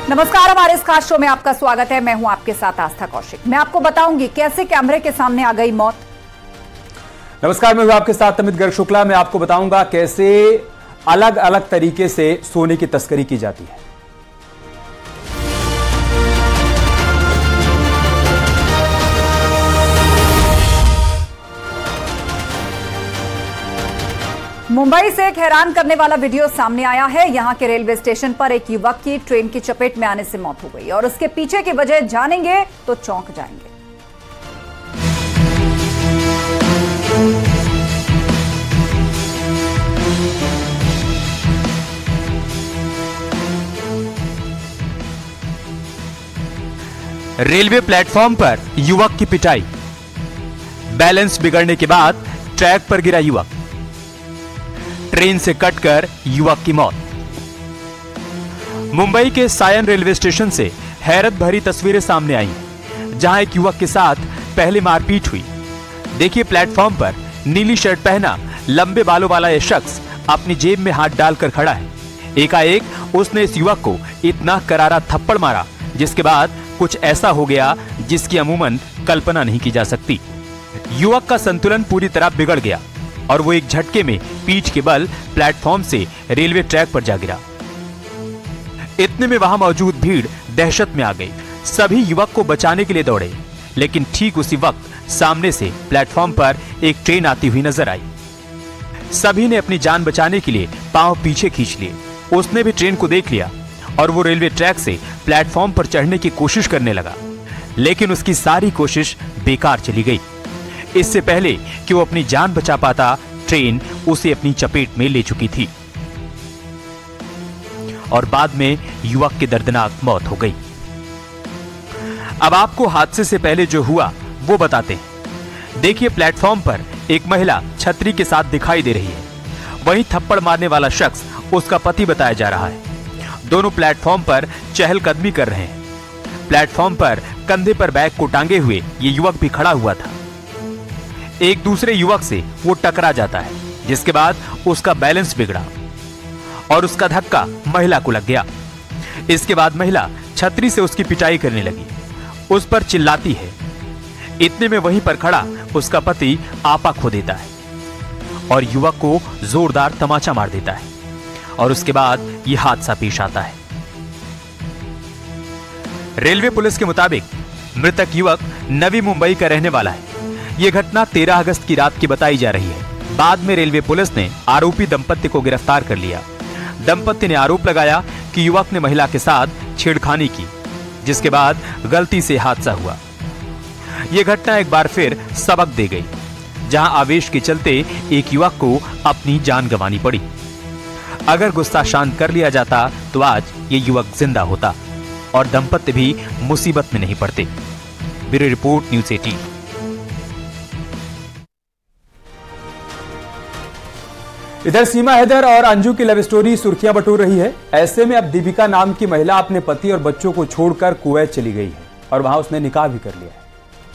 नमस्कार, हमारे इस खास शो में आपका स्वागत है। मैं हूं आपके साथ आस्था कौशिक। मैं आपको बताऊंगी कैसे कैमरे के सामने आ गई मौत। नमस्कार, मैं हूं आपके साथ अमित गर्ग शुक्ला। मैं आपको बताऊंगा कैसे अलग अलग तरीके से सोने की तस्करी की जाती है। मुंबई से एक हैरान करने वाला वीडियो सामने आया है। यहां के रेलवे स्टेशन पर एक युवक की ट्रेन की चपेट में आने से मौत हो गई और उसके पीछे की वजह जानेंगे तो चौंक जाएंगे। रेलवे प्लेटफॉर्म पर युवक की पिटाई, बैलेंस बिगड़ने के बाद ट्रैक पर गिरा युवक, ट्रेन से कटकर युवक की मौत। मुंबई के सायन रेलवे स्टेशन से हैरत भरी तस्वीरें सामने आई, जहां एक युवक के साथ पहले मारपीट हुई। देखिए, प्लेटफॉर्म पर नीली शर्ट पहना लंबे बालों वाला यह शख्स अपनी जेब में हाथ डालकर खड़ा है। एकाएक उसने इस युवक को इतना करारा थप्पड़ मारा, जिसके बाद कुछ ऐसा हो गया जिसकी अमूमन कल्पना नहीं की जा सकती। युवक का संतुलन पूरी तरह बिगड़ गया और वो एक झटके में पीठ के बल प्लेटफॉर्म से रेलवे ट्रैक पर जा गिरा। इतने में वहां मौजूद भीड़ दहशत में आ गई। सभी युवक को बचाने के लिए दौड़े, लेकिन ठीक उसी वक्त सामने से प्लेटफॉर्म पर एक ट्रेन आती हुई नजर आई। सभी ने अपनी जान बचाने के लिए पांव पीछे खींच लिए। उसने भी ट्रेन को देख लिया और वो रेलवे ट्रैक से प्लेटफॉर्म पर चढ़ने की कोशिश करने लगा, लेकिन उसकी सारी कोशिश बेकार चली गई। इससे पहले कि वो अपनी जान बचा पाता, ट्रेन उसे अपनी चपेट में ले चुकी थी और बाद में युवक की दर्दनाक मौत हो गई। अब आपको हादसे से पहले जो हुआ वो बताते हैं। देखिए, प्लेटफॉर्म पर एक महिला छतरी के साथ दिखाई दे रही है। वहीं थप्पड़ मारने वाला शख्स उसका पति बताया जा रहा है। दोनों प्लेटफॉर्म पर चहलकदमी कर रहे हैं। प्लेटफॉर्म पर कंधे पर बैग को टांगे हुए ये युवक भी खड़ा हुआ था। एक दूसरे युवक से वो टकरा जाता है, जिसके बाद उसका बैलेंस बिगड़ा और उसका धक्का महिला को लग गया। इसके बाद महिला छतरी से उसकी पिटाई करने लगी, उस पर चिल्लाती है। इतने में वहीं पर खड़ा उसका पति आपा खो देता है और युवक को जोरदार तमाचा मार देता है और उसके बाद यह हादसा पेश आता है। रेलवे पुलिस के मुताबिक मृतक युवक नवी मुंबई का रहने वाला है। यह घटना 13 अगस्त की रात की बताई जा रही है। बाद में रेलवे पुलिस ने आरोपी दंपत्ति को गिरफ्तार कर लिया। दंपत्ति ने आरोप लगाया कि युवक ने महिला के साथ छेड़खानी की, जिसके बाद गलती से हादसा हुआ। यह घटना एक बार फिर सबक दे गई, जहां आवेश के चलते एक युवक को अपनी जान गंवानी पड़ी। अगर गुस्सा शांत कर लिया जाता तो आज ये युवक जिंदा होता और दंपत्ति भी मुसीबत में नहीं पड़ते। Bureau report, news 18। इधर सीमा हैदर और अंजू की लव स्टोरी सुर्खियां बटोर रही है। ऐसे में अब दीपिका नाम की महिला अपने पति और बच्चों को छोड़कर कुवैत चली गई है और वहां उसने निकाह भी कर लिया है।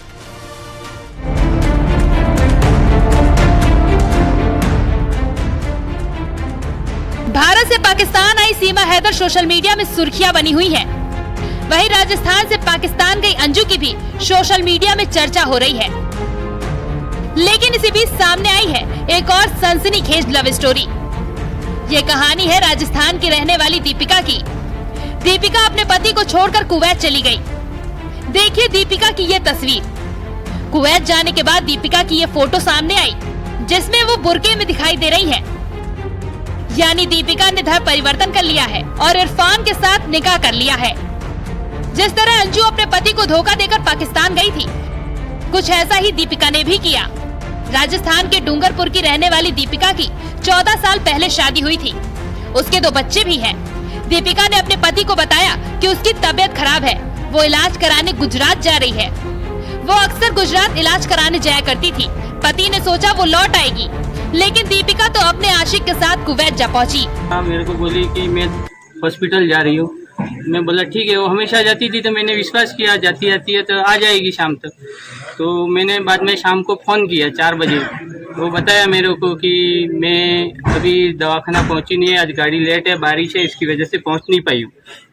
भारत से पाकिस्तान आई सीमा हैदर सोशल मीडिया में सुर्खियां बनी हुई है। वहीं राजस्थान से पाकिस्तान गई अंजू की भी सोशल मीडिया में चर्चा हो रही है। लेकिन इसी बीच सामने आई है एक और सनसनीखेज लव स्टोरी। ये कहानी है राजस्थान की रहने वाली दीपिका की। दीपिका अपने पति को छोड़कर कुवैत चली गई। देखिए दीपिका की ये तस्वीर। कुवैत जाने के बाद दीपिका की ये फोटो सामने आई, जिसमें वो बुर्के में दिखाई दे रही है। यानी दीपिका ने धर्म परिवर्तन कर लिया है और इरफान के साथ निकाह कर लिया है। जिस तरह अंजू अपने पति को धोखा देकर पाकिस्तान गई थी, कुछ ऐसा ही दीपिका ने भी किया। राजस्थान के डूंगरपुर की रहने वाली दीपिका की 14 साल पहले शादी हुई थी। उसके 2 बच्चे भी हैं। दीपिका ने अपने पति को बताया कि उसकी तबीयत खराब है, वो इलाज कराने गुजरात जा रही है। वो अक्सर गुजरात इलाज कराने जाया करती थी। पति ने सोचा वो लौट आएगी, लेकिन दीपिका तो अपने आशिक के साथ कुवैत जा पहुंची। मेरे को बोली कि मैं हॉस्पिटल जा रही हूँ। मैं बोला ठीक है। वो हमेशा जाती थी तो मैंने विश्वास किया जाती है तो आ जाएगी शाम तक। तो मैंने बाद में शाम को फ़ोन किया 4 बजे। वो बताया मेरे को कि मैं अभी दवाखाना पहुंची नहीं है, आज गाड़ी लेट है, बारिश है, इसकी वजह से पहुंच नहीं पाई हूँ।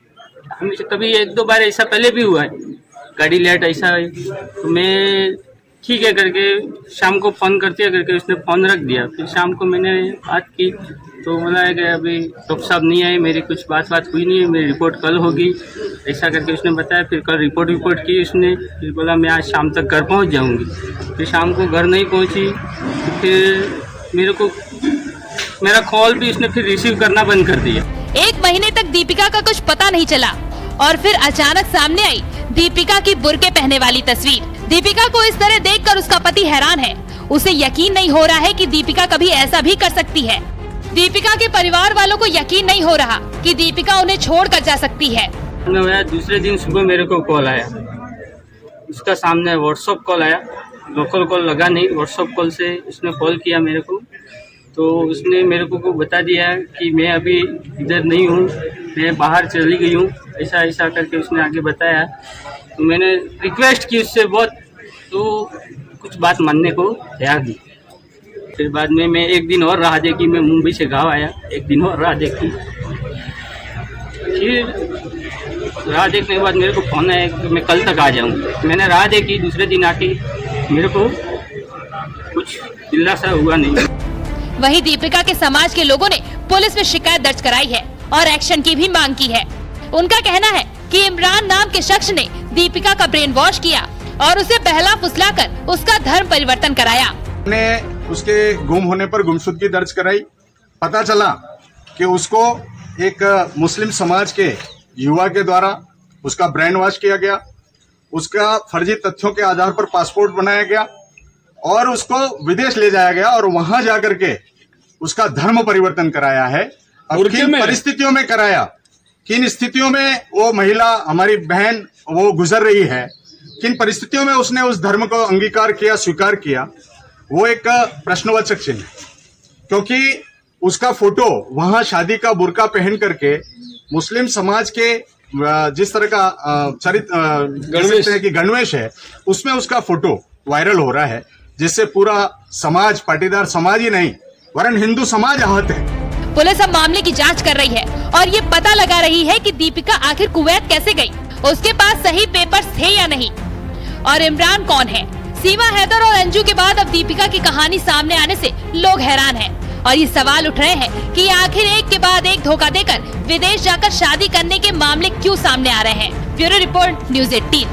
हमेशा कभी 1-2 बार ऐसा पहले भी हुआ है, गाड़ी लेट ऐसा है, तो मैं ठीक है करके शाम को फ़ोन करती है करके उसने फ़ोन रख दिया। फिर शाम को मैंने बात की तो बोला है कि अभी डॉक्टर साहब नहीं आए, मेरी कुछ बात हुई नहीं है, मेरी रिपोर्ट कल होगी, ऐसा करके उसने बताया। फिर कल रिपोर्ट की उसने, फिर बोला मैं आज शाम तक घर पहुंच जाऊंगी। फिर शाम को घर नहीं पहुंची, तो फिर मेरे को मेरा कॉल भी उसने फिर रिसीव करना बंद कर दिया। 1 महीने तक दीपिका का कुछ पता नहीं चला और फिर अचानक सामने आई दीपिका की बुर्के पहनने वाली तस्वीर। दीपिका को इस तरह देखकर उसका पति हैरान है। उसे यकीन नहीं हो रहा है कि दीपिका कभी ऐसा भी कर सकती है। दीपिका के परिवार वालों को यकीन नहीं हो रहा कि दीपिका उन्हें छोड़कर जा सकती है। दूसरे दिन सुबह मेरे को कॉल आया, उसका सामने व्हाट्सएप कॉल आया, लोकल कॉल लगा नहीं, व्हाट्सएप कॉल से उसने कॉल किया मेरे को। तो उसने मेरे को बता दिया कि मैं अभी इधर नहीं हूँ, मैं बाहर चली गई हूँ, ऐसा करके उसने आगे बताया। तो मैंने रिक्वेस्ट की उससे बहुत, तो कुछ बात मानने को तैयार थी। फिर बाद में मैं 1 दिन और राह देखी, मैं मुंबई से गाँव आया, 1 दिन और राह देखी। फिर राह देखने के बाद मेरे को फोन आया कि मैं कल तक आ जाऊँ। मैंने राह देखी, दूसरे दिन आके मेरे को कुछ दिलासा हुआ नहीं। वहीं दीपिका के समाज के लोगों ने पुलिस में शिकायत दर्ज कराई है और एक्शन की भी मांग की है। उनका कहना है कि इमरान नाम के शख्स ने दीपिका का ब्रेन वॉश किया और उसे बहला फुसलाकर उसका धर्म परिवर्तन कराया। ने उसके गुम होने पर गुमशुदगी दर्ज कराई। पता चला कि उसको एक मुस्लिम समाज के युवा के द्वारा उसका ब्रेन वॉश किया गया, उसका फर्जी तथ्यों के आधार पर पासपोर्ट बनाया गया और उसको विदेश ले जाया गया और वहां जाकर के उसका धर्म परिवर्तन कराया है। अब किन परिस्थितियों में कराया, किन स्थितियों में वो महिला हमारी बहन वो गुजर रही है, किन परिस्थितियों में उसने उस धर्म को अंगीकार किया, स्वीकार किया, वो एक प्रश्नवाचक चिन्ह है। क्योंकि उसका फोटो वहां शादी का बुर्का पहन करके मुस्लिम समाज के जिस तरह का चरित्र गणवेश है, उसमें उसका फोटो वायरल हो रहा है, जिससे पूरा समाज, पाटीदार समाज ही नहीं वरन हिंदू समाज आहत है। पुलिस अब मामले की जांच कर रही है और ये पता लगा रही है कि दीपिका आखिर कुवैत कैसे गई, उसके पास सही पेपर्स थे या नहीं, और इमरान कौन है। सीमा हैदर और अंजू के बाद अब दीपिका की कहानी सामने आने से लोग हैरान हैं और ये सवाल उठ रहे हैं कि आखिर एक के बाद एक धोखा देकर विदेश जाकर शादी करने के मामले क्यों सामने आ रहे हैं। Bureau report, news 18।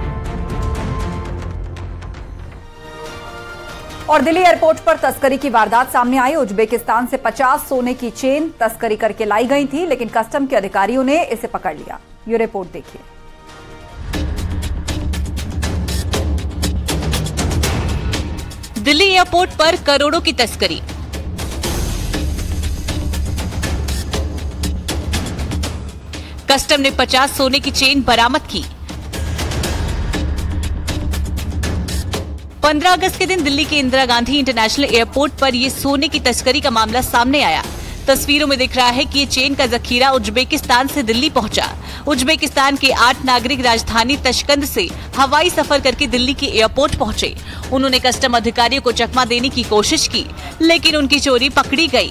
और दिल्ली एयरपोर्ट पर तस्करी की वारदात सामने आई। उज्बेकिस्तान से 50 सोने की चेन तस्करी करके लाई गई थी, लेकिन कस्टम के अधिकारियों ने इसे पकड़ लिया। ये रिपोर्ट देखिए। दिल्ली एयरपोर्ट पर करोड़ों की तस्करी। कस्टम ने 50 सोने की चेन बरामद की। 15 अगस्त के दिन दिल्ली के इंदिरा गांधी इंटरनेशनल एयरपोर्ट पर ये सोने की तस्करी का मामला सामने आया। तस्वीरों में दिख रहा है कि ये चेन का जखीरा उज्बेकिस्तान से दिल्ली पहुंचा। उज्बेकिस्तान के 8 नागरिक राजधानी तशकंद से हवाई सफर करके दिल्ली के एयरपोर्ट पहुंचे। उन्होंने कस्टम अधिकारियों को चकमा देने की कोशिश की, लेकिन उनकी चोरी पकड़ी गई।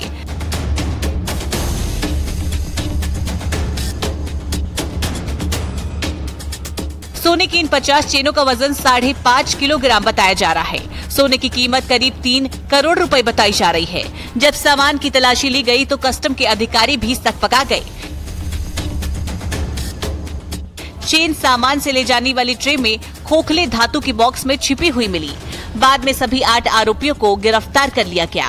सोने की इन 50 चेनों का वजन 5.5 किलोग्राम बताया जा रहा है। सोने की कीमत करीब 3 करोड़ रुपए बताई जा रही है। जब सामान की तलाशी ली गई तो कस्टम के अधिकारी भी सकपका गए। चेन सामान से ले जाने वाली ट्रे में खोखले धातु की बॉक्स में छिपी हुई मिली। बाद में सभी 8 आरोपियों को गिरफ्तार कर लिया गया।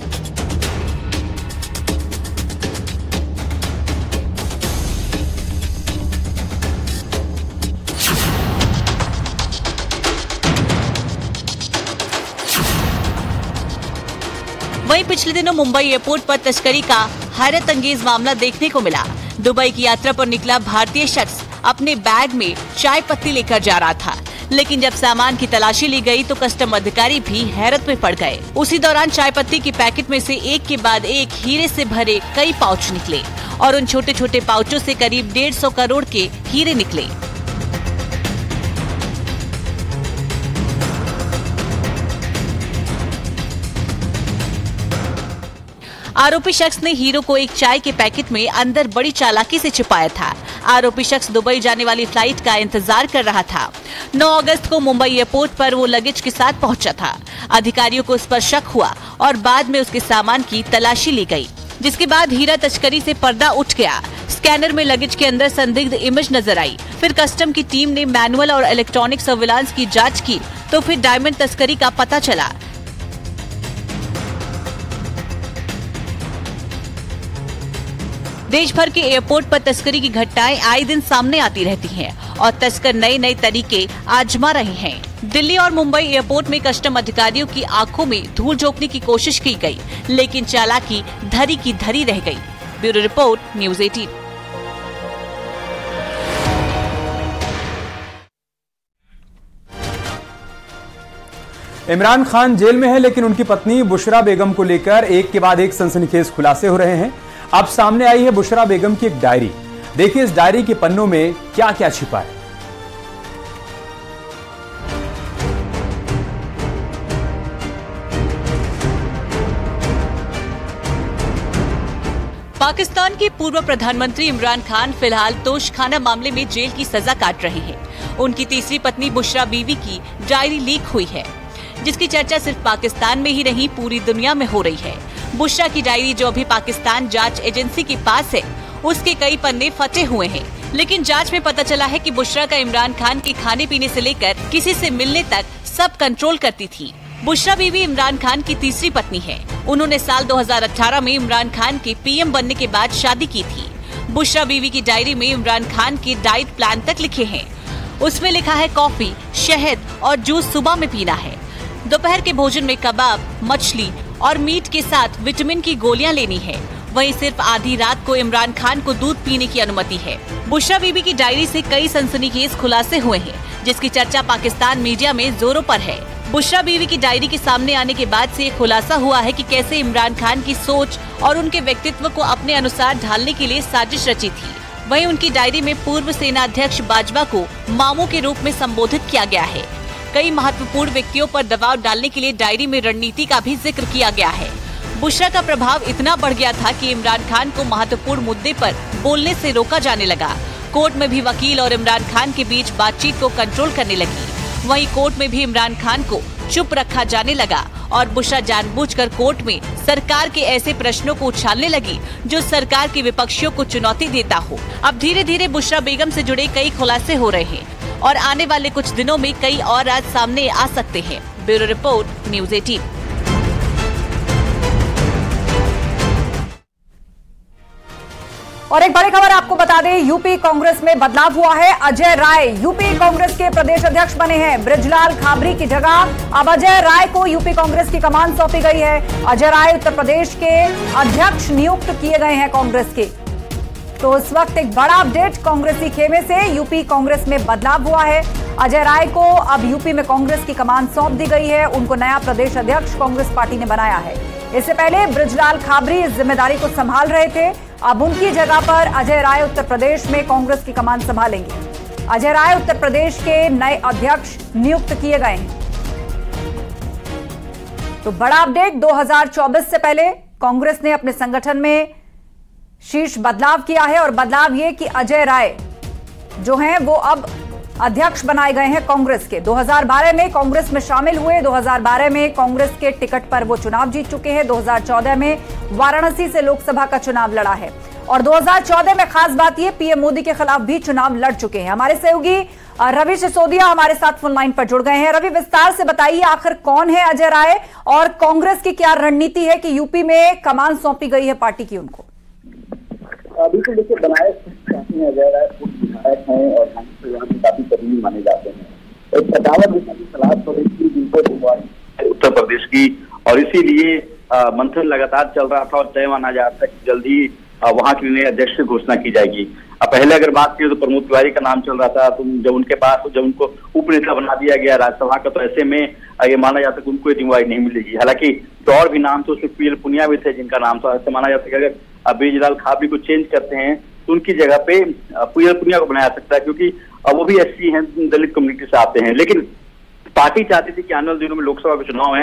वहीं पिछले दिनों मुंबई एयरपोर्ट पर तस्करी का हैरत अंगेज मामला देखने को मिला। दुबई की यात्रा पर निकला भारतीय शख्स अपने बैग में चाय पत्ती लेकर जा रहा था, लेकिन जब सामान की तलाशी ली गई तो कस्टम अधिकारी भी हैरत में पड़ गए। उसी दौरान चाय पत्ती के पैकेट में से एक के बाद एक हीरे से भरे कई पाउच निकले और उन छोटे छोटे पाउचों से करीब 150 करोड़ के हीरे निकले। आरोपी शख्स ने हीरो को एक चाय के पैकेट में अंदर बड़ी चालाकी से छिपाया था। आरोपी शख्स दुबई जाने वाली फ्लाइट का इंतजार कर रहा था। 9 अगस्त को मुंबई एयरपोर्ट पर वो लगेज के साथ पहुंचा था। अधिकारियों को उस पर शक हुआ और बाद में उसके सामान की तलाशी ली गई, जिसके बाद हीरा तस्करी से पर्दा उठ गया। स्कैनर में लगेज के अंदर संदिग्ध इमेज नजर आई। फिर कस्टम की टीम ने मैनुअल और इलेक्ट्रॉनिक सर्विलांस की जांच की तो फिर डायमंड तस्करी का पता चला। देश भर के एयरपोर्ट पर तस्करी की घटनाएं आए दिन सामने आती रहती हैं और तस्कर नए नए तरीके आजमा रहे हैं। दिल्ली और मुंबई एयरपोर्ट में कस्टम अधिकारियों की आंखों में धूल झोंकने की कोशिश की गई, लेकिन चालाकी धरी की धरी रह गई। Bureau report, news 18। Imran Khan jail में है, लेकिन उनकी पत्नी बुशरा बेगम को लेकर एक के बाद एक सनसनीखेज खुलासे हो रहे हैं। अब सामने आई है बुशरा बेगम की एक डायरी। देखिए इस डायरी के पन्नों में क्या क्या छिपा है। पाकिस्तान के पूर्व प्रधानमंत्री इमरान खान फिलहाल तोशखाना मामले में जेल की सजा काट रहे हैं। उनकी तीसरी पत्नी बुशरा बीवी की डायरी लीक हुई है, जिसकी चर्चा सिर्फ पाकिस्तान में ही नहीं पूरी दुनिया में हो रही है। बुशरा की डायरी जो अभी पाकिस्तान जांच एजेंसी के पास है, उसके कई पन्ने फटे हुए हैं, लेकिन जांच में पता चला है कि बुशरा का इमरान खान के खाने पीने से लेकर किसी से मिलने तक सब कंट्रोल करती थी। बुशरा बीवी इमरान खान की तीसरी पत्नी है। उन्होंने साल 2018 में इमरान खान के पीएम बनने के बाद शादी की थी। बुशरा बीवी की डायरी में इमरान खान के डाइट प्लान तक लिखे हैं। उसमें लिखा है कॉफी, शहद और जूस सुबह में पीना है। दोपहर के भोजन में कबाब, मछली और मीट के साथ विटामिन की गोलियां लेनी है। वहीं सिर्फ आधी रात को इमरान खान को दूध पीने की अनुमति है। बुशरा बीबी की डायरी से कई सनसनीखेज खुलासे हुए हैं, जिसकी चर्चा पाकिस्तान मीडिया में जोरों पर है। बुशरा बीवी की डायरी के सामने आने के बाद से ये खुलासा हुआ है कि कैसे इमरान खान की सोच और उनके व्यक्तित्व को अपने अनुसार ढालने के लिए साजिश रची थी। वहीं उनकी डायरी में पूर्व सेना अध्यक्ष बाजवा को मामू के रूप में संबोधित किया गया है। कई महत्वपूर्ण व्यक्तियों पर दबाव डालने के लिए डायरी में रणनीति का भी जिक्र किया गया है। बुशरा का प्रभाव इतना बढ़ गया था कि इमरान खान को महत्वपूर्ण मुद्दे पर बोलने से रोका जाने लगा। कोर्ट में भी वकील और इमरान खान के बीच बातचीत को कंट्रोल करने लगी। वहीं कोर्ट में भी इमरान खान को चुप रखा जाने लगा और बुशरा जानबूझकर कोर्ट में सरकार के ऐसे प्रश्नों को उछालने लगी जो सरकार के विपक्षियों को चुनौती देता हो। अब धीरे धीरे बुशरा बेगम से जुड़े कई खुलासे हो रहे हैं और आने वाले कुछ दिनों में कई और राज सामने आ सकते हैं। Bureau report, news 18। और एक बड़ी खबर आपको बता दें, यूपी कांग्रेस में बदलाव हुआ है। अजय राय यूपी कांग्रेस के प्रदेश अध्यक्ष बने हैं। बृजलाल खाबरी की जगह अब अजय राय को यूपी कांग्रेस की कमान सौंपी गई है। अजय राय उत्तर प्रदेश के अध्यक्ष नियुक्त किए गए हैं कांग्रेस के। तो इस वक्त एक बड़ा अपडेट कांग्रेसी खेमे से यूपी कांग्रेस में बदलाव हुआ है। अजय राय को अब यूपी में कांग्रेस की कमान सौंप दी गई है। उनको नया प्रदेश अध्यक्ष कांग्रेस पार्टी ने बनाया है। इससे पहले बृजलाल खाबरी इस जिम्मेदारी को संभाल रहे थे। अब उनकी जगह पर अजय राय उत्तर प्रदेश में कांग्रेस की कमान संभालेंगे। अजय राय उत्तर प्रदेश के नए अध्यक्ष नियुक्त किए गए हैं। तो बड़ा अपडेट, 2024 से पहले कांग्रेस ने अपने संगठन में शीर्ष बदलाव किया है और बदलाव ये कि अजय राय जो हैं वो अब अध्यक्ष बनाए गए हैं कांग्रेस के। 2012 में कांग्रेस में शामिल हुए। 2012 में कांग्रेस के टिकट पर वो चुनाव जीत चुके हैं। 2014 में वाराणसी से लोकसभा का चुनाव लड़ा है और 2014 में खास बात ये पीएम मोदी के खिलाफ भी चुनाव लड़ चुके हैं। हमारे सहयोगी रवि सिसोदिया हमारे साथ फोन लाइन पर जुड़ गए हैं। रवि, विस्तार से बताइए आखिर कौन है अजय राय और कांग्रेस की क्या रणनीति है कि यूपी में कमान सौंपी गई है पार्टी की उनको? बिल्कुल, देखिए बनाए अजय राय विधायक हैं और यहाँ के काफी करीबी माने जाते हैं। एक सदावर की सलाह उत्तर प्रदेश की और इसीलिए मंथन लगातार चल रहा था और तय माना जा रहा था कि जल्दी वहाँ के नए अध्यक्ष की घोषणा की जाएगी। पहले अगर बात की तो प्रमोद तिवारी का नाम चल रहा था, तो जब उनको उप नेता बना दिया गया राज्यसभा का, तो ऐसे में ये माना जाता कि उनको जिम्मेवारी नहीं मिलेगी। हालांकि तो और भी नाम तो उसमें पीएल पुनिया भी थे जिनका नाम था। ऐसे माना जाता है कि अगर बृजलाल खाबरी को चेंज करते हैं तो उनकी जगह पे पीएल पुनिया को बनाया सकता है, क्योंकि वो भी एससी हैं, दलित कम्युनिटी से आते हैं। लेकिन पार्टी चाहती थी कि आने वाले दिनों में लोकसभा के चुनाव हैं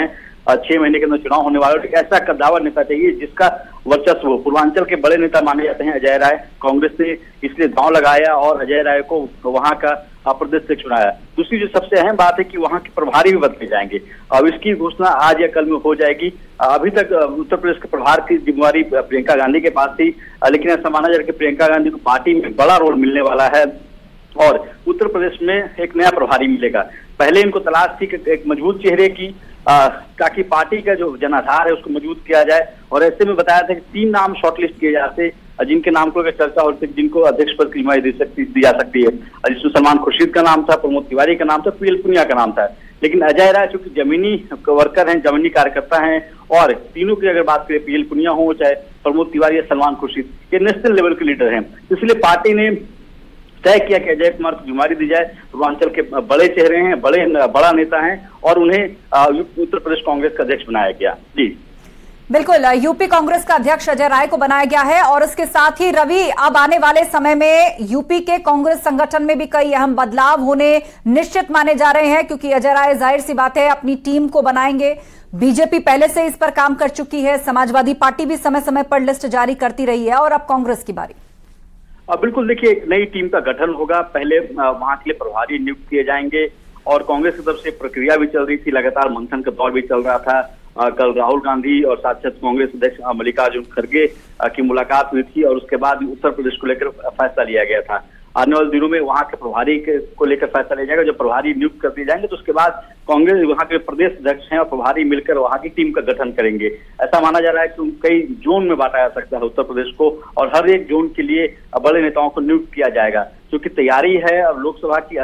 6 महीने के अंदर चुनाव होने वाला है। ऐसा कद्दावर नेता चाहिए जिसका वर्चस्व हो। पूर्वांचल के बड़े नेता माने जाते हैं अजय राय। कांग्रेस ने इसलिए दांव लगाया और अजय राय को वहां का प्रदेश से चुनाया। दूसरी जो सबसे अहम बात है कि वहां के प्रभारी भी बदले जाएंगे। अब इसकी घोषणा आज या कल में हो जाएगी। अभी तक उत्तर प्रदेश के प्रभार की जिम्मेवारी प्रियंका गांधी के पास थी, लेकिन ऐसा माना जा रहा है कि प्रियंका गांधी को पार्टी में बड़ा रोल मिलने वाला है और उत्तर प्रदेश में एक नया प्रभारी मिलेगा। पहले इनको तलाश थी कि एक मजबूत चेहरे की, ताकि पार्टी का जो जनाधार है उसको मजबूत किया जाए। और ऐसे में बताया था कि 3 नाम शॉर्टलिस्ट किए जाते, जिनके नाम को चर्चा और जिनको अध्यक्ष पद की जिम्मेदारी दी जा सकती है, जिसमें सलमान खुर्शीद का नाम था, प्रमोद तिवारी का नाम था, पीएल पुनिया का नाम था। लेकिन अजय राय चूंकि जमीनी वर्कर हैं, जमीनी कार्यकर्ता हैं और तीनों की अगर बात करें, पीएल पुनिया हो चाहे प्रमोद तिवारी या सलमान खुर्शीद, ये नेशनल लेवल के लीडर हैं। इसलिए पार्टी ने तय किया कि अजय कुमार को जिम्मेदारी दी जाए। पूर्वांचल के बड़े चेहरे हैं, बड़ा नेता हैं और उन्हें उत्तर प्रदेश कांग्रेस का अध्यक्ष बनाया गया। जी बिल्कुल, यूपी कांग्रेस का अध्यक्ष अजय राय को बनाया गया है। और इसके साथ ही रवि, अब आने वाले समय में यूपी के कांग्रेस संगठन में भी कई अहम बदलाव होने निश्चित माने जा रहे हैं, क्योंकि अजय राय जाहिर सी बात है अपनी टीम को बनाएंगे। बीजेपी पहले से इस पर काम कर चुकी है, समाजवादी पार्टी भी समय समय पर लिस्ट जारी करती रही है और अब कांग्रेस की बारी। बिल्कुल, देखिए एक नई टीम का गठन होगा। पहले वहां के लिए प्रभारी नियुक्त किए जाएंगे और कांग्रेस की तरफ से प्रक्रिया भी चल रही थी, लगातार मंथन का दौर भी चल रहा था। कल राहुल गांधी और साथ कांग्रेस अध्यक्ष मल्लिकार्जुन खड़गे की मुलाकात हुई थी और उसके बाद उत्तर प्रदेश को लेकर फैसला लिया गया था। आने वाले दिनों में वहां के प्रभारी को लेकर फैसला लिया जाएगा। जब प्रभारी नियुक्त कर दिए जाएंगे तो उसके बाद कांग्रेस वहां के प्रदेश अध्यक्ष हैं और प्रभारी मिलकर वहां की टीम का गठन करेंगे। ऐसा माना जा रहा है कि कई जोन में बांटा जा सकता है उत्तर प्रदेश को और हर एक जोन के लिए बड़े नेताओं को नियुक्त किया जाएगा, क्योंकि तैयारी है। अब लोकसभा की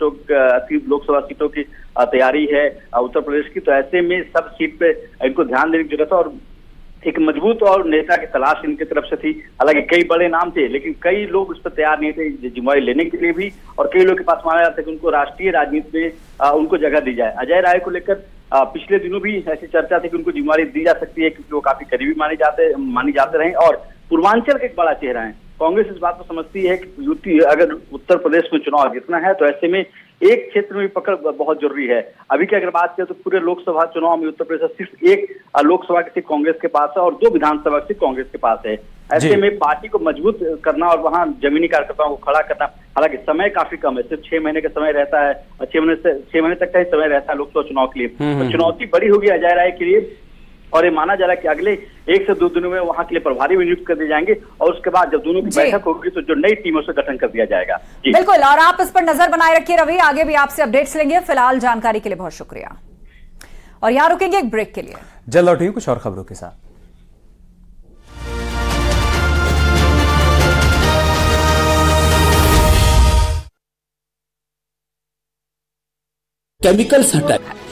80 लोकसभा सीटों की तैयारी है उत्तर प्रदेश की, तो ऐसे में सब सीट पे इनको ध्यान देने की जरूरत है और एक मजबूत और नेता की तलाश इनकी तरफ से थी। हालांकि कई बड़े नाम थे, लेकिन कई लोग उस पर तैयार नहीं थे जिम्मेदारी लेने के लिए भी, और कई लोग के पास माना जाता है कि उनको राष्ट्रीय राजनीति में उनको जगह दी जाए। अजय राय को लेकर पिछले दिनों भी ऐसी चर्चा थी कि उनको जिम्मेदारी दी जा सकती है, क्योंकि वो काफी करीबी मानी जाते रहे और पूर्वांचल के एक बड़ा चेहरा है। कांग्रेस इस बात को समझती है कि यूपी अगर उत्तर प्रदेश में चुनाव जीतना है तो ऐसे में एक क्षेत्र में पकड़ बहुत जरूरी है। अभी की अगर बात करें तो पूरे लोकसभा चुनाव में उत्तर प्रदेश सिर्फ एक लोकसभा की सीट कांग्रेस के पास है और 2 विधानसभा की सीट कांग्रेस के पास है। ऐसे में पार्टी को मजबूत करना और वहां जमीनी कार्यकर्ताओं को खड़ा करना, हालांकि समय काफी कम है, सिर्फ 6 महीने का समय रहता है, 6 महीने तक का ही समय रहता है लोकसभा चुनाव के लिए। तो चुनौती बड़ी होगी अजय राय के लिए और ये माना जा रहा है कि अगले 1 से 2 दिनों में वहां के लिए प्रभारी भी नियुक्त कर दिए जाएंगे और उसके बाद जब दोनों की बैठक होगी तो जो नई टीम उसका गठन कर दिया जाएगा। बिल्कुल, और आप इस पर नजर बनाए रखिए रवि, आगे भी आपसे अपडेट्स लेंगे। फिलहाल जानकारी के लिए बहुत शुक्रिया और यहाँ रुकेंगे एक ब्रेक के लिए। जल्द लौटेंगे कुछ और खबरों के साथ। केमिकल्स हटाए